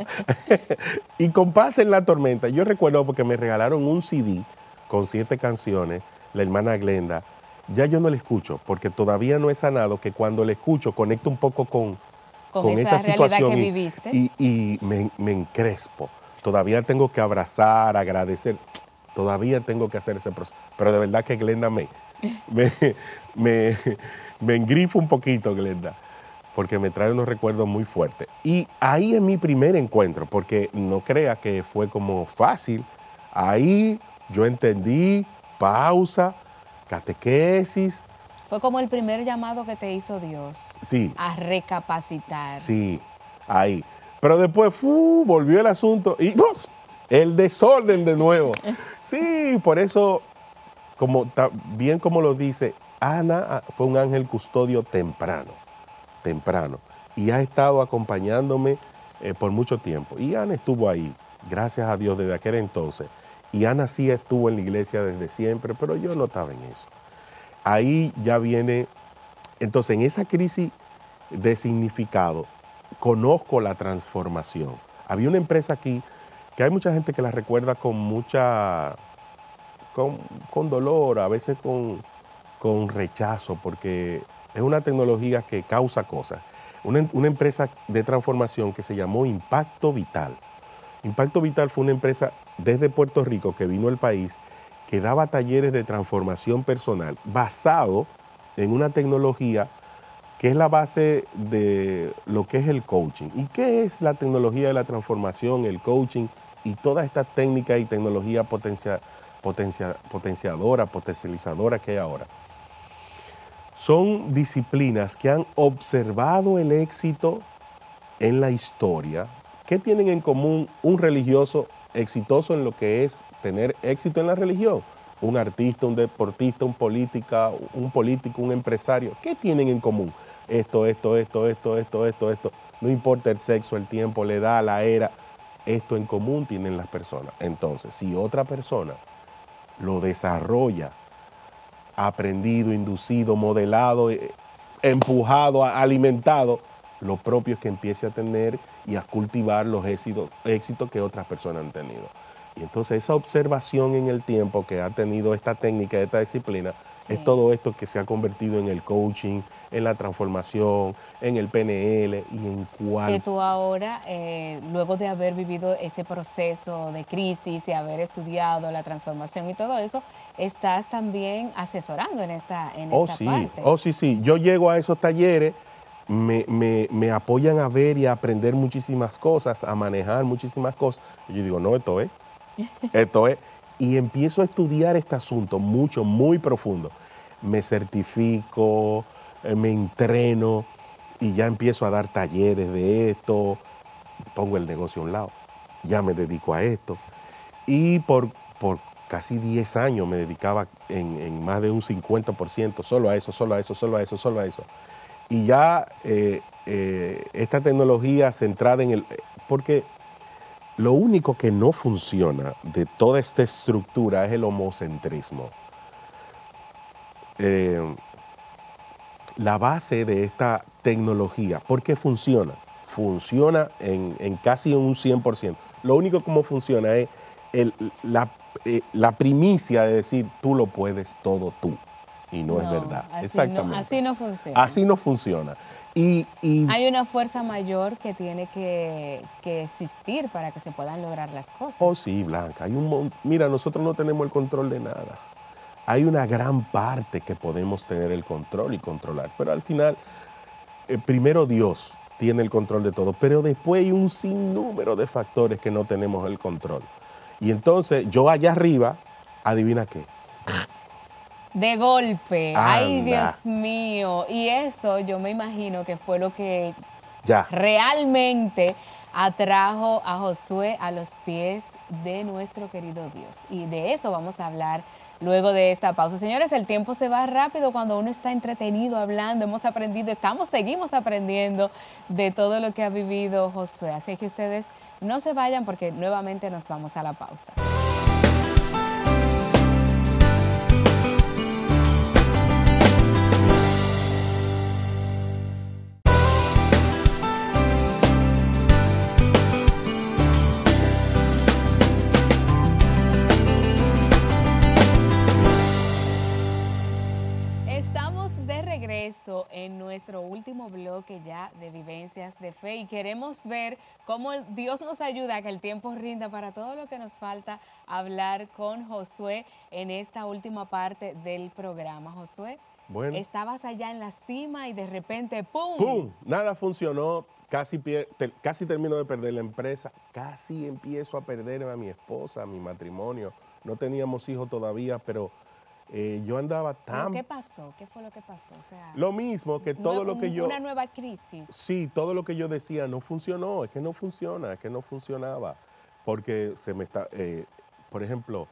Y con Paz en la tormenta, yo recuerdo porque me regalaron un C D con siete canciones, la hermana Glenda. Ya yo no le escucho porque todavía no he sanado, que cuando le escucho conecto un poco con, con, con esa, esa situación que y, viviste. y, y me, me encrespo. Todavía tengo que abrazar, agradecer, todavía tengo que hacer ese proceso. Pero de verdad que Glenda me, me, me, me engrifo un poquito, Glenda, porque me trae unos recuerdos muy fuertes. Y ahí es mi primer encuentro, porque no crea que fue como fácil. Ahí yo entendí, pausa, catequesis. Fue como el primer llamado que te hizo Dios. Sí. A recapacitar. Sí, ahí. Pero después fu, volvió el asunto y ¡puf! El desorden de nuevo. Sí, por eso, como, bien como lo dice, Ana fue un ángel custodio temprano, temprano. Y ha estado acompañándome eh, por mucho tiempo. Y Ana estuvo ahí, gracias a Dios, desde aquel entonces. Y Ana sí estuvo en la iglesia desde siempre, pero yo no estaba en eso. Ahí ya viene, entonces en esa crisis de significado, conozco la transformación. Había una empresa aquí que hay mucha gente que la recuerda con mucha, con, con dolor, a veces con, con rechazo, porque es una tecnología que causa cosas. Una, una empresa de transformación que se llamó Impacto Vital. Impacto Vital fue una empresa desde Puerto Rico que vino al país, que daba talleres de transformación personal basado en una tecnología que es la base de lo que es el coaching. ¿Y qué es la tecnología de la transformación, el coaching y todas estas técnicas y tecnología potencia, potencia, potenciadora, potencializadora que hay ahora? Son disciplinas que han observado el éxito en la historia. ¿Qué tienen en común un religioso exitoso en lo que es tener éxito en la religión? Un artista, un deportista, un política, un político, un empresario. ¿Qué tienen en común? Esto, esto, esto, esto, esto, esto, esto. No importa el sexo, el tiempo, la edad, la era. Esto en común tienen las personas. Entonces, si otra persona lo desarrolla, aprendido, inducido, modelado, empujado, alimentado, lo propio es que empiece a tener y a cultivar los éxitos, éxitos que otras personas han tenido. Y entonces esa observación en el tiempo que ha tenido esta técnica, esta disciplina, sí, es todo esto que se ha convertido en el coaching, en la transformación, en el P N L y en cual... Que tú ahora, eh, luego de haber vivido ese proceso de crisis y haber estudiado la transformación y todo eso, estás también asesorando en esta, en oh, esta sí. parte. Oh, sí, sí. Yo llego a esos talleres, me, me, me apoyan a ver y a aprender muchísimas cosas, a manejar muchísimas cosas. Y yo digo, no, esto es... Esto es, y empiezo a estudiar este asunto mucho, muy profundo. Me certifico, me entreno y ya empiezo a dar talleres de esto. Pongo el negocio a un lado, ya me dedico a esto. Y por, por casi diez años me dedicaba en, en más de un cincuenta por ciento solo a eso, solo a eso, solo a eso, solo a eso. Y ya eh, eh, esta tecnología centrada en el... Porque lo único que no funciona de toda esta estructura es el homocentrismo. Eh, la base de esta tecnología, ¿por qué funciona? Funciona en, en casi un cien por ciento. Lo único como funciona es el, la, eh, la primicia de decir tú lo puedes todo tú. Y no, no es verdad. Así Exactamente. No, así no funciona. Así no funciona. Y, y hay una fuerza mayor que tiene que, que existir para que se puedan lograr las cosas. Oh, sí, Blanca. Hay un, mira, nosotros no tenemos el control de nada. Hay una gran parte que podemos tener el control y controlar, pero al final, eh, primero Dios tiene el control de todo, pero después hay un sinnúmero de factores que no tenemos el control. Y entonces, yo allá arriba, adivina qué. De golpe, Anda. Ay Dios mío, y eso yo me imagino que fue lo que ya. realmente atrajo a Josué a los pies de nuestro querido Dios. Y de eso vamos a hablar luego de esta pausa. Señores, el tiempo se va rápido cuando uno está entretenido hablando, hemos aprendido, estamos, seguimos aprendiendo de todo lo que ha vivido Josué. Así que ustedes no se vayan porque nuevamente nos vamos a la pausa. En nuestro último bloque ya de Vivencias de Fe y queremos ver cómo Dios nos ayuda a que el tiempo rinda para todo lo que nos falta hablar con Josué en esta última parte del programa. Josué, bueno, estabas allá en la cima y de repente ¡pum! ¡Pum! Nada funcionó, casi, te, casi termino de perder la empresa, casi empiezo a perder a mi esposa, a mi matrimonio. No teníamos hijos todavía, pero... Eh, yo andaba tan... ¿Qué pasó? ¿Qué fue lo que pasó? O sea, lo mismo que todo nuevo, lo que yo... Una nueva crisis. Sí, todo lo que yo decía no funcionó, es que no funciona, es que no funcionaba. Porque se me está... Eh, por ejemplo,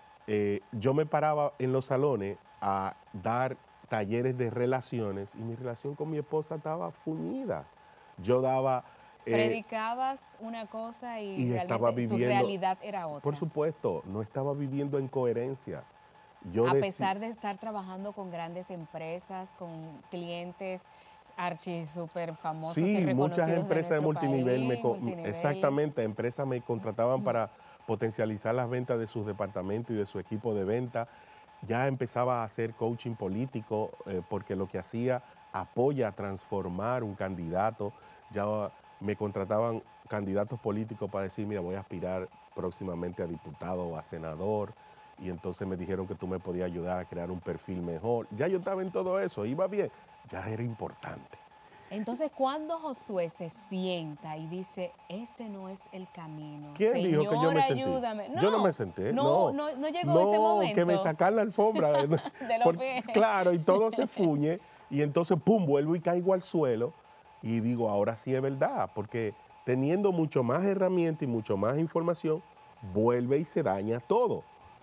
eh, yo me paraba en los salones a dar talleres de relaciones y mi relación con mi esposa estaba fuñida. Yo daba... Eh, Predicabas una cosa y, y estaba viviendo, tu realidad era otra. Por supuesto, no estaba viviendo en coherencia. Yo a pesar de estar trabajando con grandes empresas, con clientes archi súper famosos sí, y reconocidos muchas empresas de, de multinivel, país, me, multinivel. Exactamente, empresas me contrataban para potencializar las ventas de sus departamentos y de su equipo de venta. Ya empezaba a hacer coaching político eh, porque lo que hacía apoya a transformar un candidato. Ya me contrataban candidatos políticos para decir, mira, voy a aspirar próximamente a diputado o a senador. Y entonces me dijeron que tú me podías ayudar a crear un perfil mejor. Ya yo estaba en todo eso, iba bien, ya era importante. Entonces, ¿cuándo Josué se sienta y dice, este no es el camino? ¿Quién Señor, dijo que yo me senté? Ayúdame. No, yo no me senté, no. No, no, no llegó no, ese momento. que me sacan la alfombra. de los Porque, claro, y todo se fuñe. Y entonces, pum, vuelvo y caigo al suelo. Y digo, ahora sí es verdad, porque teniendo mucho más herramientas y mucho más información, vuelve y se daña todo.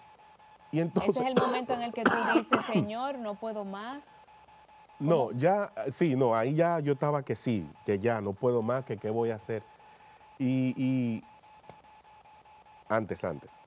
Y entonces, ese es el momento en el que tú dices, Señor, no puedo más. No, ya, sí, no, ahí ya yo estaba que sí, que ya no puedo más, que qué voy a hacer. Y, y antes, antes,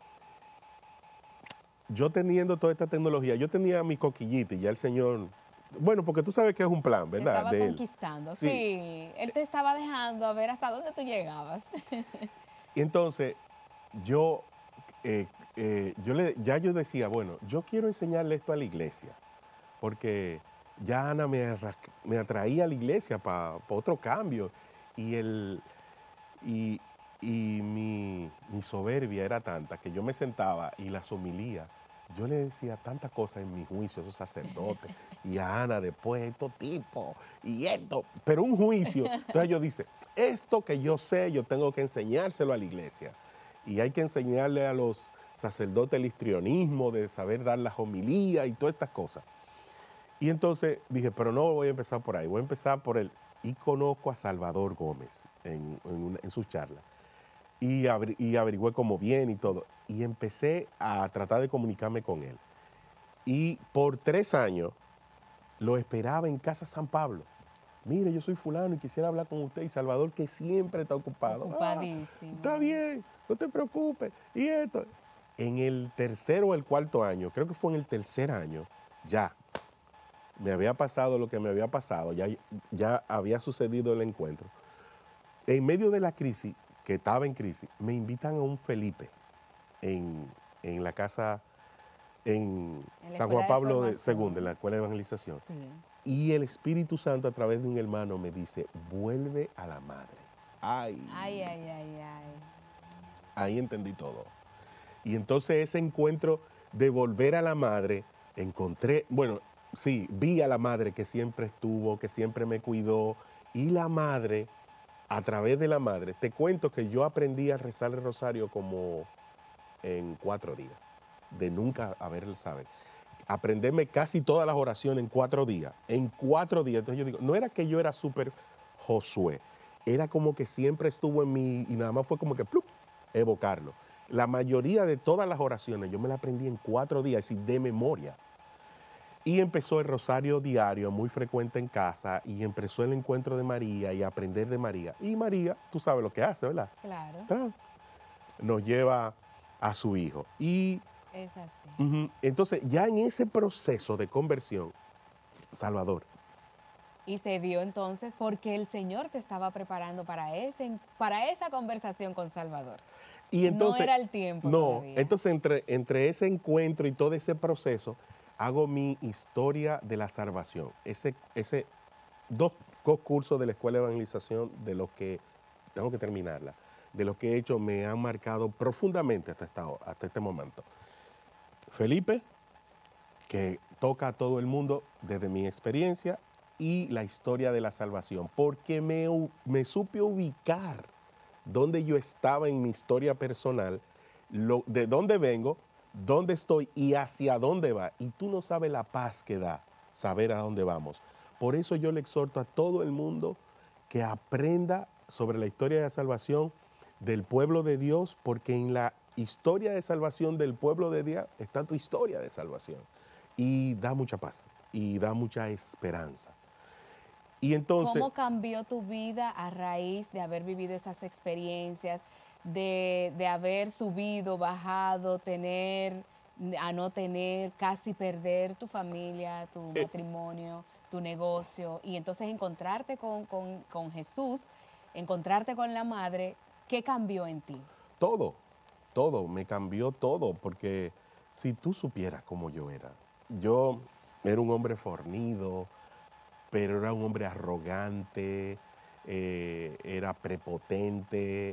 yo teniendo toda esta tecnología, yo tenía mi coquillita y ya el Señor, bueno, porque tú sabes que es un plan, ¿verdad? Te estaba de conquistando, él. Sí. sí, él te estaba dejando a ver hasta dónde tú llegabas. Y entonces, yo, eh, eh, yo le, ya yo decía, bueno, yo quiero enseñarle esto a la iglesia, porque... ya Ana me, me atraía a la iglesia para pa otro cambio y, el, y, y mi, mi soberbia era tanta que yo me sentaba y las homilía. Yo le decía tantas cosas en mi juicio a esos sacerdotes y a Ana después, estos tipos y esto, pero un juicio. Entonces yo dice, esto que yo sé, yo tengo que enseñárselo a la iglesia y hay que enseñarle a los sacerdotes el histrionismo de saber dar las homilías y todas estas cosas. Y entonces dije, pero no voy a empezar por ahí, voy a empezar por el... Y conozco a Salvador Gómez en, en, una, en sus charlas. Y, abri, y averigüé cómo viene y todo. Y empecé a tratar de comunicarme con él. Y por tres años lo esperaba en Casa San Pablo. mire, yo soy fulano y quisiera hablar con usted. Y Salvador, que siempre está ocupado. Ocupadísimo. Ah, está bien, no te preocupes. Y esto. En el tercer o el cuarto año, creo que fue en el tercer año, ya me había pasado lo que me había pasado, ya, ya había sucedido el encuentro. En medio de la crisis, que estaba en crisis, me invitan a un Felipe en, en la casa, en, en San Juan Pablo de segundo, en la Escuela de Evangelización. Sí. Y el Espíritu Santo, a través de un hermano, me dice, vuelve a la madre. Ay, ay, ay, ay, ay. Ahí entendí todo. Y entonces ese encuentro de volver a la madre, encontré, bueno, sí, vi a la madre que siempre estuvo, que siempre me cuidó. Y la madre, a través de la madre, te cuento que yo aprendí a rezar el rosario como en cuatro días, de nunca haberlo saber. Aprenderme casi todas las oraciones en cuatro días, en cuatro días. Entonces yo digo, no era que yo era súper Josué, era como que siempre estuvo en mí y nada más fue como que ¡plup!, evocarlo. La mayoría de todas las oraciones yo me las aprendí en cuatro días, y de memoria. Y empezó el rosario diario, muy frecuente en casa, y empezó el encuentro de María y aprender de María. Y María, tú sabes lo que hace, ¿verdad? Claro. Nos lleva a su hijo. Y es así. Uh-huh. Entonces, ya en ese proceso de conversión, Salvador. Y se dio entonces porque el Señor te estaba preparando para, ese, para esa conversación con Salvador. Y entonces, no era el tiempo No, todavía. entonces entre, entre ese encuentro y todo ese proceso, hago mi historia de la salvación. Ese, ese dos, dos cursos de la Escuela de Evangelización, de los que tengo que terminarla, de los que he hecho, me han marcado profundamente hasta, esta, hasta este momento. Felipe, que toca a todo el mundo desde mi experiencia, y la historia de la salvación, porque me, me supe ubicar donde yo estaba en mi historia personal, lo, de dónde vengo, dónde estoy y hacia dónde va. Y tú no sabes la paz que da saber a dónde vamos. Por eso yo le exhorto a todo el mundo que aprenda sobre la historia de la salvación del pueblo de Dios, porque en la historia de salvación del pueblo de Dios está tu historia de salvación. Y da mucha paz y da mucha esperanza. Y entonces, ¿cómo cambió tu vida a raíz de haber vivido esas experiencias, de, de haber subido, bajado, tener, a no tener, casi perder tu familia, tu eh, matrimonio, tu negocio, y entonces encontrarte con, con, con Jesús, encontrarte con la madre? ¿Qué cambió en ti? Todo, todo, me cambió todo, porque si tú supieras cómo yo era, yo era un hombre fornido, pero era un hombre arrogante, eh, era prepotente,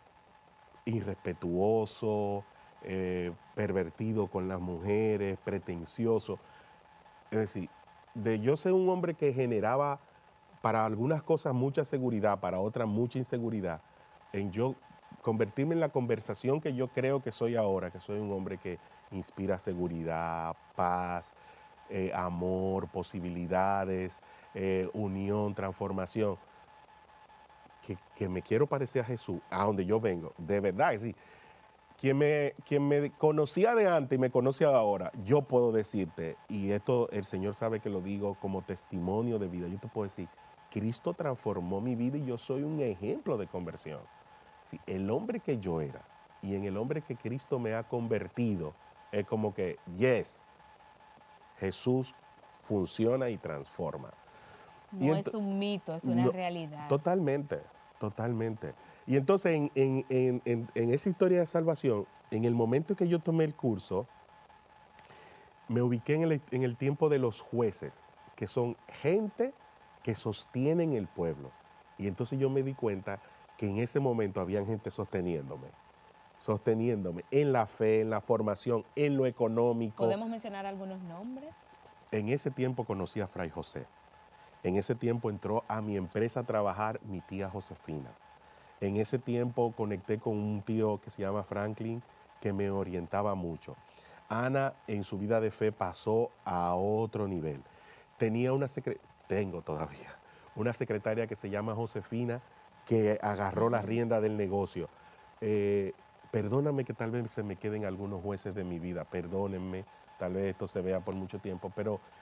irrespetuoso, eh, pervertido con las mujeres, pretencioso. Es decir, de yo ser un hombre que generaba para algunas cosas mucha seguridad, para otras mucha inseguridad, en yo convertirme en la conversación que yo creo que soy ahora, que soy un hombre que inspira seguridad, paz, eh, amor, posibilidades, eh, unión, transformación, que, que me quiero parecer a Jesús, a donde yo vengo, de verdad, es decir, quien me, quien me conocía de antes y me conoce ahora, yo puedo decirte, y esto el Señor sabe que lo digo como testimonio de vida, yo te puedo decir, Cristo transformó mi vida y yo soy un ejemplo de conversión. Sí, el hombre que yo era y en el hombre que Cristo me ha convertido, es como que, yes, Jesús funciona y transforma. No y es un mito, es una no, realidad. Totalmente, totalmente. Y entonces en, en, en, en, en esa historia de salvación, en el momento que yo tomé el curso, me ubiqué en el, en el tiempo de los jueces, que son gente que sostienen el pueblo. Y entonces yo me di cuenta que en ese momento había gente sosteniéndome, sosteniéndome en la fe, en la formación, en lo económico. ¿Podemos mencionar algunos nombres? En ese tiempo conocí a Fray José. En ese tiempo entró a mi empresa a trabajar mi tía Josefina. En ese tiempo conecté con un tío que se llama Franklin, que me orientaba mucho. Ana en su vida de fe pasó a otro nivel. Tenía una secretaria, tengo todavía, una secretaria que se llama Josefina, que agarró la rienda del negocio. Eh, perdóname que tal vez se me queden algunos jueces de mi vida, perdónenme, tal vez esto se vea por mucho tiempo, pero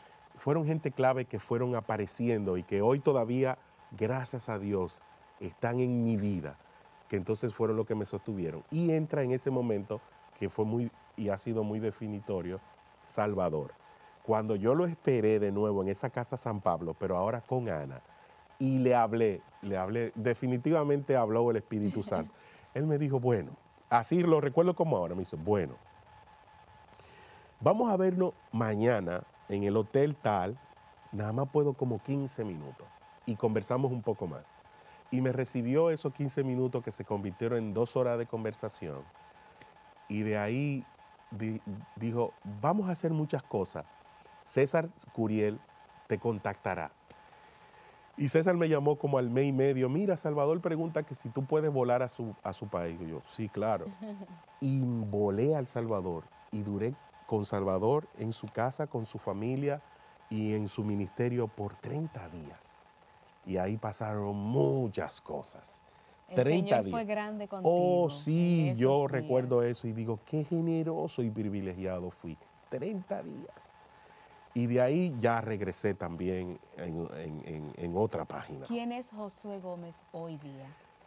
fueron gente clave que fueron apareciendo y que hoy todavía, gracias a Dios, están en mi vida, que entonces fueron los que me sostuvieron. Y entra en ese momento que fue muy, y ha sido muy definitorio, Salvador. Cuando yo lo esperé de nuevo en esa casa San Pablo, pero ahora con Ana, y le hablé, le hablé, definitivamente habló el Espíritu Santo. Él me dijo, bueno, así lo recuerdo como ahora, me dice, bueno, vamos a vernos mañana en el hotel tal, nada más puedo como quince minutos, y conversamos un poco más. Y me recibió esos quince minutos que se convirtieron en dos horas de conversación, y de ahí di, dijo, vamos a hacer muchas cosas. César Curiel te contactará. Y César me llamó como al mes y medio, mira, Salvador pregunta que si tú puedes volar a su, a su país. Y yo, sí, claro. Y volé al Salvador y duré con Salvador en su casa, con su familia y en su ministerio por treinta días. Y ahí pasaron muchas cosas. El Señor fue grande contigo. Oh, sí, yo días. recuerdo eso y digo, qué generoso y privilegiado fui. treinta días. Y de ahí ya regresé también en, en, en, en otra página. ¿Quién es Josué Gómez hoy día?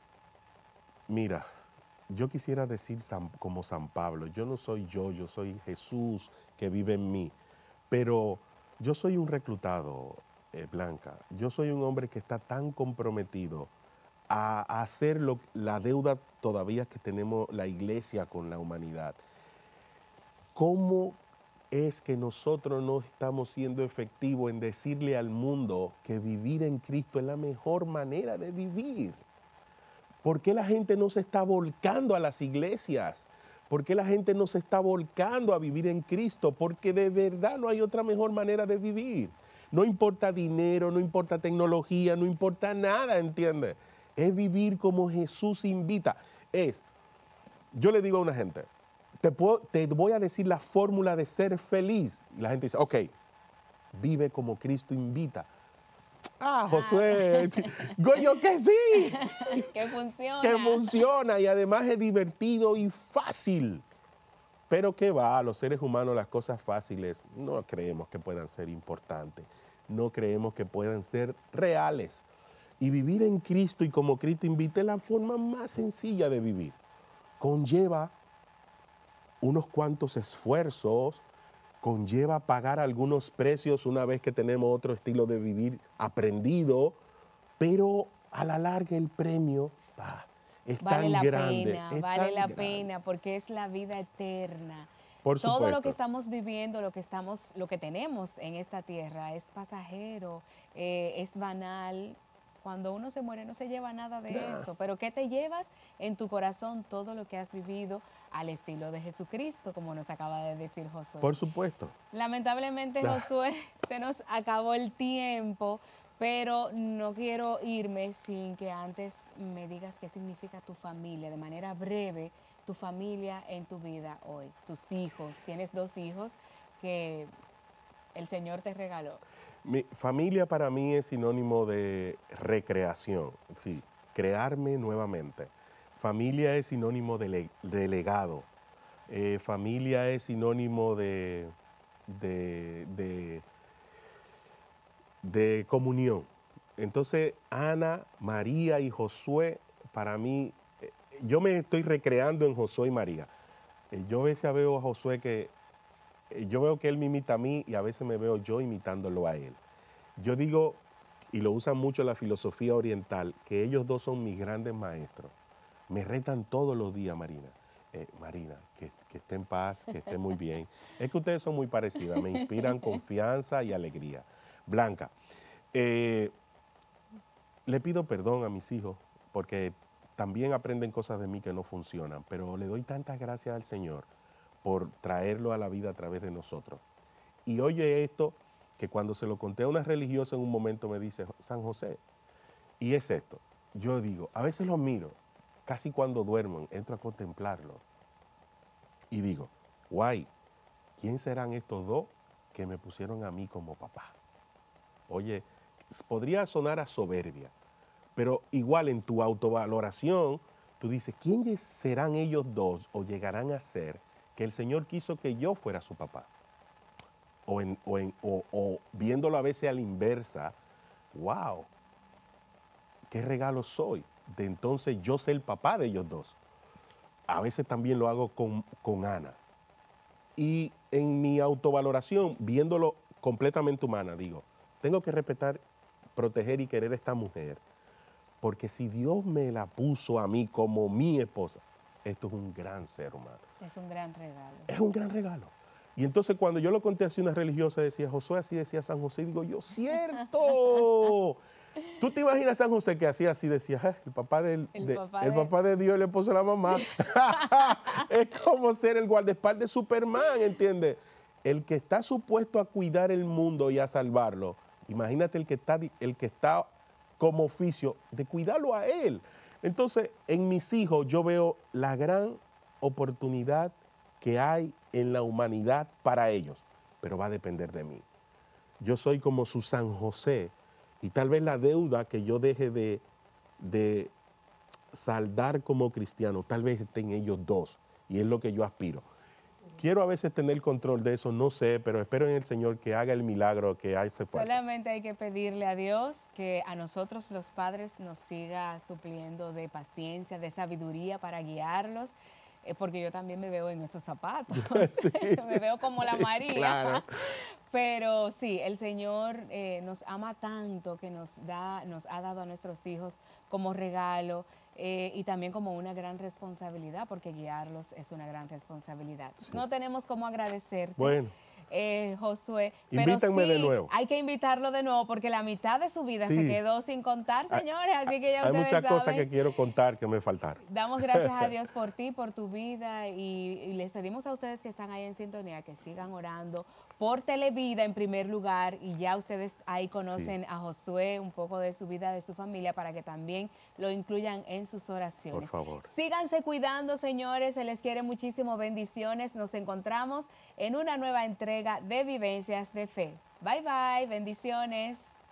Mira, yo quisiera decir San, como San Pablo, yo no soy yo, yo soy Jesús que vive en mí, pero yo soy un reclutado, eh, Blanca. Yo soy un hombre que está tan comprometido a, a hacer lo, la deuda todavía que tenemos la iglesia con la humanidad. ¿Cómo es que nosotros no estamos siendo efectivos en decirle al mundo que vivir en Cristo es la mejor manera de vivir? ¿Por qué la gente no se está volcando a las iglesias? ¿Por qué la gente no se está volcando a vivir en Cristo? Porque de verdad no hay otra mejor manera de vivir. No importa dinero, no importa tecnología, no importa nada, ¿entiendes? Es vivir como Jesús invita. Es, yo le digo a una gente, Te, puedo, te voy a decir la fórmula de ser feliz. Y la gente dice, ok, vive como Cristo invita. Ah, Josué, yo que sí. Que funciona. Que funciona y además es divertido y fácil. Pero qué va, a los seres humanos las cosas fáciles no creemos que puedan ser importantes. No creemos que puedan ser reales. Y vivir en Cristo y como Cristo invita es la forma más sencilla de vivir. Conlleva unos cuantos esfuerzos, conlleva pagar algunos precios una vez que tenemos otro estilo de vivir aprendido, pero a la larga el premio bah, es vale tan la grande. Pena, es vale tan la grande. pena porque es la vida eterna. Por Todo supuesto. lo que estamos viviendo, lo que, estamos, lo que tenemos en esta tierra es pasajero, eh, es banal. Cuando uno se muere no se lleva nada de Nah. eso, pero ¿qué te llevas en tu corazón? Todo lo que has vivido al estilo de Jesucristo, como nos acaba de decir Josué. Por supuesto. Lamentablemente, Nah. Josué, se nos acabó el tiempo, pero no quiero irme sin que antes me digas qué significa tu familia, de manera breve, tu familia en tu vida hoy, tus hijos. Tienes dos hijos que el Señor te regaló. Mi familia para mí es sinónimo de recreación, sí, crearme nuevamente. Familia es sinónimo de, le, de legado. Eh, familia es sinónimo de, de, de, de comunión. Entonces, Ana, María y Josué, para mí, eh, yo me estoy recreando en Josué y María. Eh, yo a veces veo a Josué que yo veo que él me imita a mí y a veces me veo yo imitándolo a él. Yo digo, y lo usan mucho en la filosofía oriental, que ellos dos son mis grandes maestros. Me retan todos los días, Marina. Eh, Marina, que, que esté en paz, que esté muy bien. Es que ustedes son muy parecidas, me inspiran confianza y alegría. Blanca, eh, le pido perdón a mis hijos porque también aprenden cosas de mí que no funcionan, pero le doy tantas gracias al Señor por traerlo a la vida a través de nosotros. Y oye esto, que cuando se lo conté a una religiosa en un momento me dice, San José, y es esto, yo digo, a veces los miro, casi cuando duermo, entro a contemplarlo, y digo, guay, ¿quién serán estos dos que me pusieron a mí como papá? Oye, podría sonar a soberbia, pero igual en tu autovaloración, tú dices, ¿quiénes serán ellos dos o llegarán a ser que el Señor quiso que yo fuera su papá? o, en, o, en, o, o viéndolo a veces a la inversa, wow, qué regalo soy de entonces yo ser el papá de ellos dos. A veces también lo hago con, con Ana. Y en mi autovaloración, viéndolo completamente humana, digo, tengo que respetar, proteger y querer a esta mujer, porque si Dios me la puso a mí como mi esposa, esto es un gran ser humano. Es un gran regalo. Es un gran regalo. Y entonces cuando yo lo conté así a una religiosa, decía, Josué, así decía San José, y digo yo, ¡cierto! ¿Tú te imaginas a San José que hacía así? Decía, ah, el, papá del, el, de, papá el de... papá de Dios, el esposo de la mamá. Es como ser el guardaespaldas de Superman, ¿entiendes? El que está supuesto a cuidar el mundo y a salvarlo, imagínate el que está, el que está como oficio de cuidarlo a él. Entonces, en mis hijos yo veo la gran oportunidad que hay en la humanidad para ellos, pero va a depender de mí. Yo soy como su San José y tal vez la deuda que yo deje de, de saldar como cristiano, tal vez esté en ellos dos y es lo que yo aspiro. Quiero a veces tener control de eso, no sé, pero espero en el Señor que haga el milagro que hace falta. Solamente hay que pedirle a Dios que a nosotros los padres nos siga supliendo de paciencia, de sabiduría para guiarlos, eh, porque yo también me veo en esos zapatos. Sí, me veo como sí, la María. Claro. Pero sí, el Señor eh, nos ama tanto que nos, da, nos ha dado a nuestros hijos como regalo eh, y también como una gran responsabilidad, porque guiarlos es una gran responsabilidad. Sí. No tenemos cómo agradecerte, bueno. eh, Josué, Invítenme pero sí, de nuevo. Hay que invitarlo de nuevo porque la mitad de su vida sí. se quedó sin contar, señores, así que ya hay ustedes muchas saben. cosas que quiero contar que me faltaron. Damos gracias a Dios por ti, por tu vida y, y les pedimos a ustedes que están ahí en sintonía que sigan orando por Televida en primer lugar y ya ustedes ahí conocen sí. a Josué, un poco de su vida, de su familia, para que también lo incluyan en sus oraciones. Por favor. Síganse cuidando, señores, se les quiere muchísimo, bendiciones. Nos encontramos en una nueva entrega de Vivencias de Fe. Bye, bye, bendiciones.